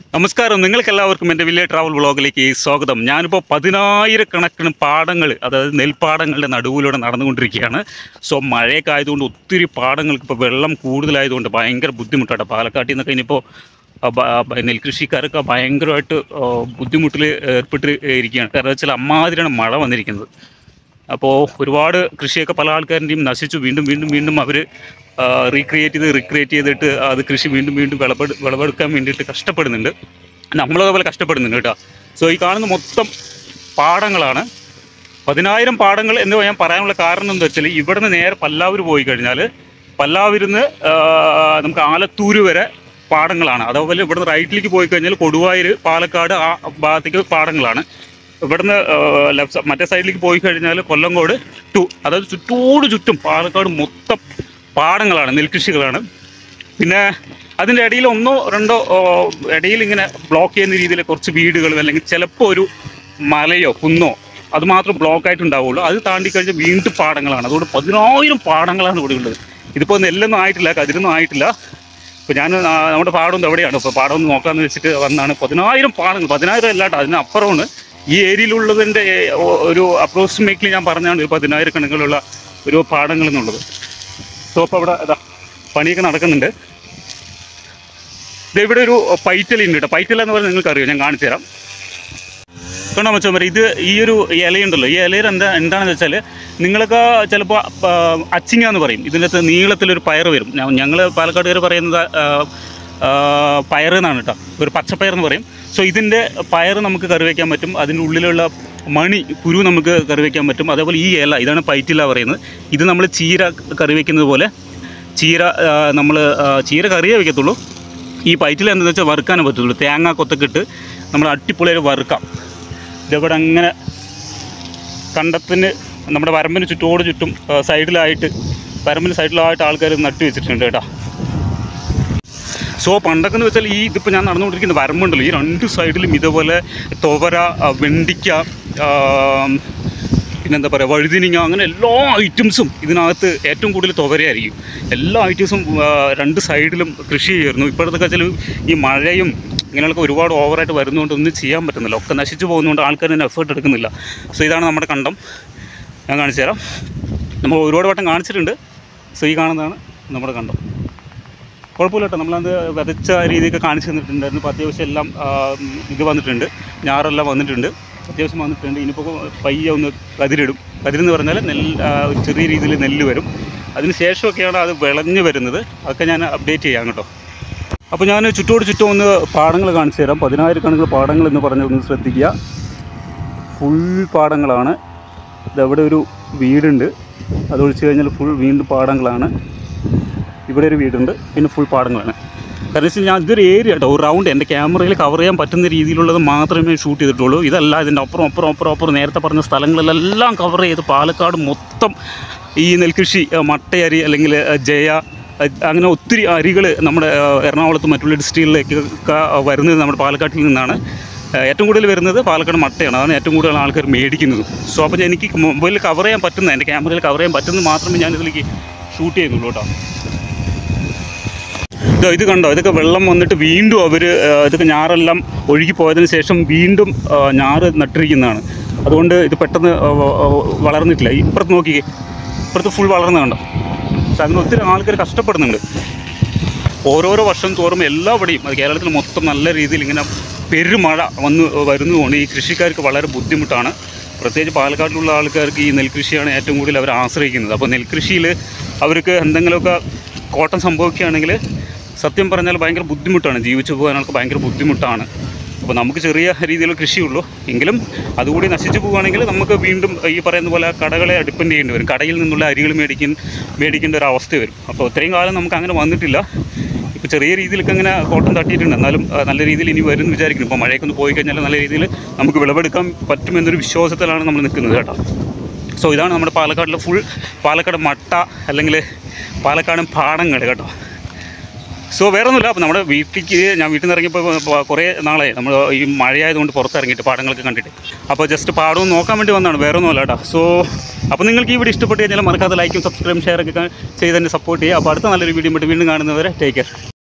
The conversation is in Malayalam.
നമസ്കാരം, നിങ്ങൾക്കെല്ലാവർക്കും എൻ്റെ വില്ലേജ് ട്രാവൽ വ്ളോഗിലേക്ക് സ്വാഗതം. ഞാനിപ്പോൾ 10,000 പാടങ്ങൾ, അതായത് നെൽപ്പാടങ്ങളുടെ നടുവിലൂടെ നടന്നുകൊണ്ടിരിക്കുകയാണ്. സോ മഴയൊക്കെ ആയതുകൊണ്ട് ഒത്തിരി പാടങ്ങൾക്ക് ഇപ്പോൾ വെള്ളം കൂടുതലായതുകൊണ്ട് ഭയങ്കര ബുദ്ധിമുട്ടാണ്. പാലക്കാട്ടിൽ നിന്നൊക്കെ ഇനിയിപ്പോൾ നെൽകൃഷിക്കാരൊക്കെ ഭയങ്കരമായിട്ട് ബുദ്ധിമുട്ടിൽ ഏർപ്പെട്ട് ഇരിക്കുകയാണ്. കാരണം വെച്ചാൽ അമ്മാതിരിയാണ് മഴ വന്നിരിക്കുന്നത്. അപ്പോൾ ഒരുപാട് കൃഷിയൊക്കെ പല ആൾക്കാരുടെയും നശിച്ചു. വീണ്ടും അവർ റീക്രിയേറ്റ് ചെയ്തിട്ട് അത് കൃഷി വീണ്ടും വിളവെടുക്കാൻ വേണ്ടിയിട്ട് കഷ്ടപ്പെടുന്നുണ്ട്. നമ്മളതുപോലെ കഷ്ടപ്പെടുന്നുണ്ട് കേട്ടോ. സോ ഈ കാണുന്ന മൊത്തം പാടങ്ങളാണ്. 10,000 പാടങ്ങൾ എന്ന് ഞാൻ പറയാനുള്ള കാരണം എന്താ വെച്ചാൽ, ഇവിടുന്ന് നേരെ പല്ലാവൂർ പോയി കഴിഞ്ഞാൽ പല്ലാവൂരിൽ നിന്ന് നമുക്ക് ആലത്തൂർ വരെ പാടങ്ങളാണ്. അതേപോലെ ഇവിടുന്ന് റൈറ്റിലേക്ക് പോയി കഴിഞ്ഞാൽ കൊടുവായൂർ, പാലക്കാട് ആ ഭാഗത്തേക്ക് പാടങ്ങളാണ്. ഇവിടുന്ന് മറ്റേ സൈഡിലേക്ക് പോയി കഴിഞ്ഞാൽ കൊല്ലങ്കോട് അതായത് ചുറ്റും പാലക്കാട് മൊത്തം പാടങ്ങളാണ്, നെൽകൃഷികളാണ്. പിന്നെ അതിൻ്റെ ഇടയിൽ ഒന്നോ രണ്ടോ ഇടയിൽ ഇങ്ങനെ ബ്ലോക്ക് ചെയ്യുന്ന രീതിയിൽ കുറച്ച് വീടുകൾ, അല്ലെങ്കിൽ ചിലപ്പോൾ ഒരു മലയോ കുന്നോ അതുമാത്രം ബ്ലോക്കായിട്ടുണ്ടാവുള്ളൂ. അത് താണ്ടിക്കഴിഞ്ഞാൽ വീണ്ടും പാടങ്ങളാണ്. അതുകൊണ്ട് 10,000 പാടങ്ങളാണ് ഇവിടെ ഉള്ളത്. ഇതിപ്പോൾ നെല്ലൊന്നും ആയിട്ടില്ല, കതിരൊന്നും ആയിട്ടില്ല. ഇപ്പോൾ ഞാൻ നമ്മുടെ പാടം എവിടെയാണ്, ഇപ്പോൾ പാടം ഒന്ന് നോക്കാമെന്ന് വെച്ചിട്ട് വന്നാണ്. 10,000 പാടങ്ങൾ, 10,000 അല്ലാട്ടോ, അതിനപ്പുറമാണ്. ഈ ഏരിയയിലുള്ളതിൻ്റെ ഒരു അപ്രോക്സിമേറ്റ്ലി ഞാൻ പറഞ്ഞാണ് 10,000 കണക്കിലുള്ള ഒരു പാടങ്ങൾ എന്നുള്ളത്. സോ അപ്പോൾ അവിടെ പണിയൊക്കെ നടക്കുന്നുണ്ട്. ഇവിടെ ഒരു പൈറ്റലുണ്ട് കേട്ടോ. പൈറ്റല എന്ന് പറഞ്ഞാൽ നിങ്ങൾക്കറിയാം, ഞാൻ കാണിച്ചു തരാം. കണ്ടോ മച്ചോ വരെ, ഇത് ഈ ഒരു ഇലയുണ്ടല്ലോ, ഈ ഇലയിൽ എന്താണെന്ന് വെച്ചാൽ നിങ്ങളൊക്കെ ചിലപ്പോൾ അച്ചിങ്ങ എന്ന് പറയും. ഇതിൻ്റെ അകത്ത് നീളത്തിലൊരു പയർ വരും. ഞങ്ങൾ പാലക്കാടുകാർ പറയുന്നത് പയർ എന്നാണ് കേട്ടോ, ഒരു പച്ചപ്പയർ എന്ന് പറയും. സോ ഇതിൻ്റെ പയർ നമുക്ക് കറി വയ്ക്കാൻ പറ്റും. അതിൻ്റെ ഉള്ളിലുള്ള കുരു നമുക്ക് കറി വയ്ക്കാൻ പറ്റും. അതേപോലെ ഈ ഇല, ഇതാണ് പൈറ്റില പറയുന്നത്. ഇത് നമ്മൾ ചീര കറി വയ്ക്കുന്നത് പോലെ ചീര കറിയേ വയ്ക്കത്തുള്ളൂ. ഈ പൈറ്റില എന്താണെന്ന് വെച്ചാൽ വറുക്കാനേ പറ്റത്തുള്ളൂ. തേങ്ങ കൊത്തൊക്കെ ഇട്ട് നമ്മൾ അടിപൊളിയായി വറുക്കാം. ഇതവിടെ അങ്ങനെ കണ്ടത്തിന് നമ്മുടെ വരമ്പിന് ചുറ്റും വരമ്പിന് സൈഡിലായിട്ട് ആൾക്കാർ നട്ടു വെച്ചിട്ടുണ്ട് കേട്ടോ. സോ പണ്ടൊക്കെ എന്ന് വെച്ചാൽ ഇതിപ്പോൾ ഞാൻ നടന്നുകൊണ്ടിരിക്കുന്ന വരമ്പുണ്ടല്ലോ, ഈ 2 സൈഡിലും ഇതേപോലെ തുവര, വെണ്ടിക്ക, പിന്നെന്താ പറയുക, വഴുതിനിങ്ങ, അങ്ങനെ എല്ലാ ഐറ്റംസും ഇതിനകത്ത് ഏറ്റവും കൂടുതൽ തുവരയായിരിക്കും. എല്ലാ ഐറ്റംസും 2 സൈഡിലും കൃഷി ചെയ്യുമായിരുന്നു. ഇപ്പോഴത്തെ വെച്ചാൽ ഈ മഴയും ഇങ്ങനെയൊക്കെ ഒരുപാട് ഓവറായിട്ട് വരുന്നതുകൊണ്ട് ഒന്നും ചെയ്യാൻ പറ്റുന്നില്ല. ഒക്കെ നശിച്ചു പോകുന്നതുകൊണ്ട് ആൾക്കാർ തന്നെ എഫേർട്ട് എടുക്കുന്നില്ല. സോ ഇതാണ് നമ്മുടെ കണ്ടം. ഞാൻ കാണിച്ചു തരാം. നമ്മൾ ഒരുപാട് വട്ടം കാണിച്ചിട്ടുണ്ട്. സോ ഈ കാണുന്നതാണ് നമ്മുടെ കണ്ടം. കുഴപ്പമില്ല കേട്ടോ, നമ്മളത് വിതച്ച രീതിയൊക്കെ കാണിച്ചു തന്നിട്ടുണ്ടായിരുന്നു. ഇപ്പോൾ അത്യാവശ്യം എല്ലാം ഇത് വന്നിട്ടുണ്ട്, ഞാറെല്ലാം വന്നിട്ടുണ്ട്, അത്യാവശ്യം വന്നിട്ടുണ്ട്. ഇനിയിപ്പോൾ പയ്യെ ഒന്ന് കതിരെന്ന് പറഞ്ഞാൽ ഒരു ചെറിയ രീതിയിൽ നെല്ല് വരും. അതിന് ശേഷമൊക്കെയാണ് അത് വിളഞ്ഞ് വരുന്നത്. അതൊക്കെ ഞാൻ അപ്ഡേറ്റ് ചെയ്യാം കേട്ടോ. അപ്പോൾ ഞാൻ ചുറ്റും ഒന്ന് പാടങ്ങൾ കാണിച്ചു തരാം. 10,000 കണക്കിന് പാടങ്ങൾ എന്ന് പറഞ്ഞൊന്ന് ശ്രദ്ധിക്കുക. ഫുൾ പാടങ്ങളാണ്. ഇതവിടെ ഒരു വീടുണ്ട്, അതൊഴിച്ച് കഴിഞ്ഞാൽ ഫുൾ വീണ്ടും പാടങ്ങളാണ്. ഇവിടെ ഒരു വീടുണ്ട്, പിന്നെ ഫുൾ പാടങ്ങളാണ്. കാരണം വെച്ചാൽ ഞാൻ ഇതൊരു ഏരിയ കേട്ടോ, ഒരു റൗണ്ട് എൻ്റെ ക്യാമറയിൽ കവർ ചെയ്യാൻ പറ്റുന്ന രീതിയിലുള്ളത് മാത്രമേ ഷൂട്ട് ചെയ്തിട്ടുള്ളൂ. ഇതല്ല, ഇതിൻ്റെ അപ്പുറം നേരത്തെ പറഞ്ഞ സ്ഥലങ്ങളിലെല്ലാം കവർ ചെയ്ത് പാലക്കാട് മൊത്തം ഈ നെൽകൃഷി, മട്ടയരി അല്ലെങ്കിൽ ജയ, അങ്ങനെ ഒത്തിരി അരികൾ നമ്മുടെ എറണാകുളത്ത് മറ്റുള്ള ഡിസ്ട്രിക്റ്റിലേക്കൊക്കെ വരുന്നത് നമ്മുടെ പാലക്കാട്ടിൽ നിന്നാണ്. ഏറ്റവും കൂടുതൽ വരുന്നത് പാലക്കാട് മട്ടയാണ്. അതാണ് ഏറ്റവും കൂടുതൽ ആൾക്കാർ മേടിക്കുന്നത്. സോ അപ്പോൾ എനിക്ക് മൊബൈലിൽ കവർ ചെയ്യാൻ പറ്റുന്ന, എൻ്റെ ക്യാമറയിൽ കവർ ചെയ്യാൻ പറ്റുന്നത് മാത്രമേ ഞാനിതിലേക്ക് ഷൂട്ട് ചെയ്യുന്നുള്ളൂ കേട്ടോ. ഇത് കണ്ടോ, ഇതൊക്കെ വെള്ളം വന്നിട്ട് വീണ്ടും ഇതൊക്കെ ഞാറെല്ലാം ഒഴുകി പോയതിന് ശേഷം വീണ്ടും ഞാറ് നട്ടിരിക്കുന്നതാണ്. അതുകൊണ്ട് ഇത് പെട്ടെന്ന് വളർന്നിട്ടില്ല. ഇപ്പുറത്ത് നോക്കിക്കേ, ഇപ്പുറത്ത് ഫുൾ വളർന്നു കണ്ടോ. പക്ഷെ അതിന് ഒത്തിരി ആൾക്കാർ കഷ്ടപ്പെടുന്നുണ്ട്. ഓരോരോ വർഷം തോറും എല്ലാവിടെയും, അത് കേരളത്തിൽ മൊത്തം നല്ല രീതിയിൽ ഇങ്ങനെ പെരുമഴ വരുന്നതുകൊണ്ട് ഈ കൃഷിക്കാർക്ക് വളരെ ബുദ്ധിമുട്ടാണ്. പ്രത്യേകിച്ച് പാലക്കാട്ടിലുള്ള ആൾക്കാർക്ക് ഈ നെൽകൃഷിയാണ് ഏറ്റവും കൂടുതൽ അവർ ആശ്രയിക്കുന്നത്. അപ്പോൾ നെൽകൃഷിയിൽ അവർക്ക് എന്തെങ്കിലുമൊക്കെ കോട്ടം സംഭവിക്കുകയാണെങ്കിൽ സത്യം പറഞ്ഞാൽ ഭയങ്കര ബുദ്ധിമുട്ടാണ്, ജീവിച്ചു പോകാനൊക്കെ ഭയങ്കര ബുദ്ധിമുട്ടാണ്. അപ്പോൾ നമുക്ക് ചെറിയ രീതിയിലുള്ള കൃഷിയുള്ളൂ, എങ്കിലും അതുകൂടി നശിച്ചു പോവുകയാണെങ്കിൽ നമുക്ക് വീണ്ടും ഈ പറയുന്ന പോലെ കടകളെ ഡിപ്പെൻഡ് ചെയ്യേണ്ടി വരും. കടയിൽ നിന്നുള്ള അരികൾ മേടിക്കേണ്ട ഒരു അവസ്ഥ വരും. അപ്പോൾ ഇത്രയും കാലം നമുക്ക് അങ്ങനെ വന്നിട്ടില്ല. ഇപ്പോൾ ചെറിയ രീതിയിലൊക്കെ അങ്ങനെ കോട്ടം തട്ടിയിട്ടുണ്ട്, എന്നാലും നല്ല രീതിയിൽ ഇനി വരുമെന്ന് വിചാരിക്കുന്നു. ഇപ്പോൾ മഴയൊക്കെ ഒന്ന് പോയി കഴിഞ്ഞാൽ നല്ല രീതിയിൽ നമുക്ക് വിളവെടുക്കാൻ പറ്റുമെന്നൊരു വിശ്വാസത്തിലാണ് നമ്മൾ നിൽക്കുന്നത് കേട്ടോ. സോ ഇതാണ് നമ്മുടെ പാലക്കാടിലെ ഫുൾ പാലക്കാട് മട്ട അല്ലെങ്കിൽ പാലക്കാടൻ പാടങ്ങൾ കേട്ടോ. സോ വേറെ ഒന്നുമില്ല. അപ്പോൾ നമ്മുടെ ഞാൻ വീട്ടിൽ നിന്ന് ഇറങ്ങിയപ്പോൾ കുറേ നാളായി നമ്മൾ ഈ മഴയായതുകൊണ്ട് പുറത്തിറങ്ങിയിട്ട് പാടങ്ങളൊക്കെ കണ്ടിട്ട്. അപ്പോൾ ജസ്റ്റ് പാടം നോക്കാൻ വേണ്ടി വന്നതാണ്, വേറെ ഒന്നുമല്ല കേട്ടോ. സോ അപ്പോൾ നിങ്ങൾക്ക് ഈ വീഡിയോ ഇഷ്ടപ്പെട്ട് കഴിഞ്ഞാൽ മറക്കാതെ ലൈക്കും സബ്സ്ക്രൈബും ഷെയറൊക്കെ ചെയ്ത് തന്നെ സപ്പോർട്ട് ചെയ്യുക. അപ്പോൾ അടുത്ത നല്ലൊരു വീഡിയോ വീണ്ടും കാണുന്നവരെ ടേക്ക് കെയർ.